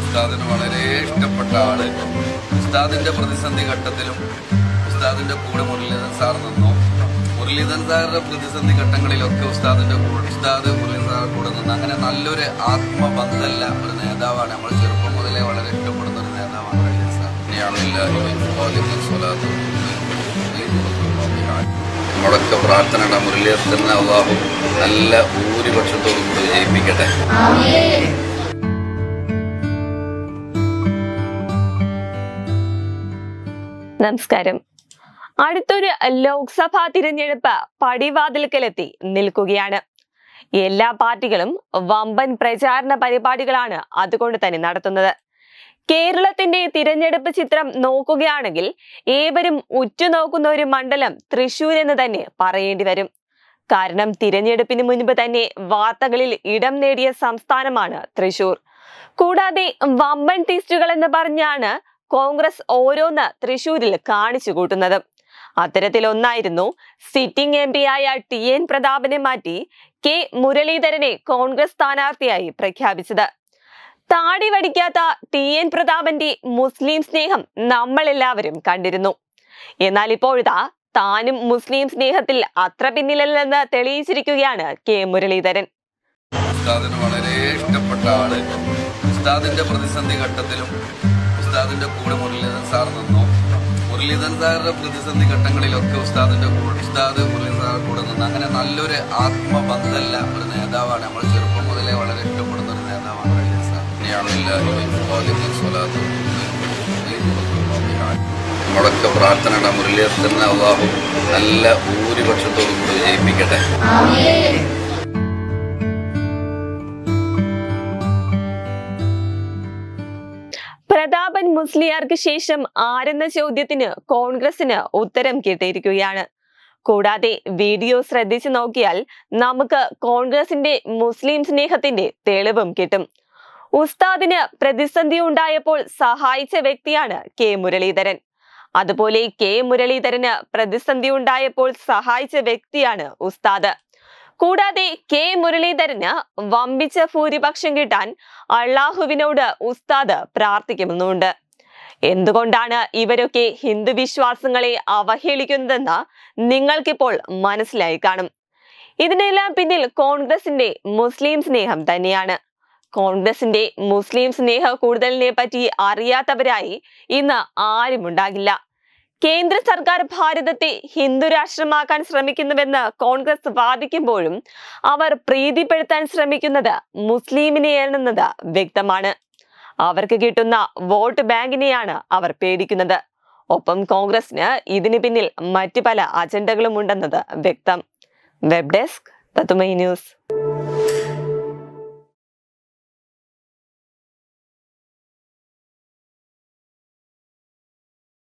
ഉസ്താദിന് വളരെ ഇഷ്ടപ്പെട്ട ആള്. ഉസ്താദിന്റെ പ്രതിസന്ധി ഘട്ടത്തിലും ഉസ്താദിന്റെ കൂടെ മുരളീധരൻ സാർ നിന്നു. മുരളീധരൻ സാറിന്റെ പ്രതിസന്ധി ഘട്ടങ്ങളിലൊക്കെ ഉസ്താദ് മുരളീധരൻ സാറിന്റെ കൂടെ നിന്നു. അങ്ങനെ നല്ലൊരു ആത്മബന്ധമുള്ള ഒരു നേതാവാണ്. നമ്മൾ ചെറുപ്പം മുതലേ വളരെ ഇഷ്ടപ്പെടുന്ന ഒരു നേതാവാണ് മുരളീധരൻ സാർ. നമ്മളൊക്കെ പ്രാർത്ഥനയുടെ മുരളീധരനെ അല്ലാഹു നല്ല ഭൂരിപക്ഷത്തോടു കൂടി വിജയിപ്പിക്കട്ടെ. നമസ്കാരം. അടുത്തൊരു ലോക്സഭാ തിരഞ്ഞെടുപ്പ് പടിവാതിൽക്കലെത്തി നിൽക്കുകയാണ്. എല്ലാ പാർട്ടികളും വമ്പൻ പ്രചാരണ പരിപാടികളാണ് അതുകൊണ്ട് തന്നെ നടത്തുന്നത്. കേരളത്തിന്റെ തിരഞ്ഞെടുപ്പ് ചിത്രം നോക്കുകയാണെങ്കിൽ ഏവരും ഉറ്റുനോക്കുന്ന ഒരു മണ്ഡലം തൃശൂർ എന്ന് തന്നെ പറയേണ്ടി വരും. കാരണം തിരഞ്ഞെടുപ്പിന് മുൻപ് തന്നെ വാർത്തകളിൽ ഇടം നേടിയ സംസ്ഥാനമാണ് തൃശൂർ. കൂടാതെ വമ്പൻ ടിസ്റ്റുകൾ എന്ന് പറഞ്ഞാണ് കോൺഗ്രസ് ഓരോന്ന് തൃശൂരിൽ കാണിച്ചു കൂട്ടുന്നത്. അത്തരത്തിലൊന്നായിരുന്നു സിറ്റിംഗ് എം പി ആയ TN പ്രതാപനെ മാറ്റി K മുരളീധരനെ കോൺഗ്രസ് സ്ഥാനാർത്ഥിയായി പ്രഖ്യാപിച്ചത്. താടി വടിക്കാത്ത TN പ്രതാപന്റെ മുസ്ലിം സ്നേഹം നമ്മളെല്ലാവരും കണ്ടിരുന്നു. എന്നാൽ ഇപ്പോഴാ താനും മുസ്ലിം സ്നേഹത്തിൽ അത്ര പിന്നിലല്ലെന്ന് തെളിയിച്ചിരിക്കുകയാണ് K മുരളീധരൻ. ഉസ്താദിന് വളരെ ഇഷ്ടപ്പെട്ട ആള്. ഉസ്താദിന്റെ പ്രതിസന്ധി ഘട്ടത്തിലും ഉസ്താദിന്റെ കൂടെ മുരളീധരൻ സാർ നിന്നു. മുരളീധരൻ സാറിന്റെ പ്രതിസന്ധി ഘട്ടങ്ങളിലൊക്കെ മുരളീധരൻ സാറിന്റെ കൂടെ നിന്നു. അങ്ങനെ നല്ലൊരു ആത്മബന്ധമുള്ള ഒരു നേതാവാണ്. നമ്മൾ ചെറുപ്പം മുതലേ വളരെ ഇഷ്ടപ്പെടുന്ന ഒരു നേതാവാണ് മുരളീധരൻ സാർ. നമ്മളൊക്കെ പ്രാർത്ഥനയുടെ മുരളീധരനെ അല്ലാഹു നല്ല ഭൂരിപക്ഷത്തോടു കൂടി വിജയിപ്പിക്കട്ടെ. പ്രതാപൻ മുസ്ലിയാർക്ക് ശേഷം ആരെന്ന ചോദ്യത്തിന് കോൺഗ്രസിന് ഉത്തരം കിട്ടിയിരിക്കുകയാണ്. കൂടാതെ വീഡിയോ ശ്രദ്ധിച്ചു നോക്കിയാൽ നമുക്ക് കോൺഗ്രസിന്റെ മുസ്ലിം സ്നേഹത്തിന്റെ തെളിവും കിട്ടും. ഉസ്താദിന് പ്രതിസന്ധി ഉണ്ടായപ്പോൾ സഹായിച്ച വ്യക്തിയാണ് K മുരളീധരൻ. അതുപോലെ K മുരളീധരന് പ്രതിസന്ധി ഉണ്ടായപ്പോൾ സഹായിച്ച വ്യക്തിയാണ് ഉസ്താദ്. കൂടാതെ K മുരളീധരന് വമ്പിച്ച ഭൂരിപക്ഷം കിട്ടാൻ അള്ളാഹുവിനോട് ഉസ്താദ് പ്രാർത്ഥിക്കുന്നുണ്ട്. എന്തുകൊണ്ടാണ് ഇവരൊക്കെ ഹിന്ദു വിശ്വാസങ്ങളെ അവഹേളിക്കുന്നതെന്ന് നിങ്ങൾക്കിപ്പോൾ മനസ്സിലായി കാണും. ഇതിനെല്ലാം പിന്നിൽ കോൺഗ്രസിന്റെ മുസ്ലിം സ്നേഹം തന്നെയാണ്. കോൺഗ്രസിന്റെ മുസ്ലിം സ്നേഹ കൂടുതലിനെ പറ്റി അറിയാത്തവരായി ഇന്ന് ആരുമുണ്ടാകില്ല. കേന്ദ്ര സർക്കാർ ഭാരതത്തെ ഹിന്ദു രാഷ്ട്രമാക്കാൻ ശ്രമിക്കുന്നുവെന്ന് കോൺഗ്രസ് വാദിക്കുമ്പോഴും അവർ പ്രീതിപ്പെടുത്താൻ ശ്രമിക്കുന്നത് മുസ്ലിമിനെയാണെന്നത് വ്യക്തമാണ്. അവർക്ക് കിട്ടുന്ന വോട്ട് ബാങ്കിനെയാണ് അവർ പേടിക്കുന്നത്. ഒപ്പം കോൺഗ്രസിന് ഇതിന് പിന്നിൽ മറ്റു പല അജണ്ടകളും ഉണ്ടെന്നത് വ്യക്തം. വെബ് ഡെസ്ക് തത്തുമൈ ന്യൂസ്.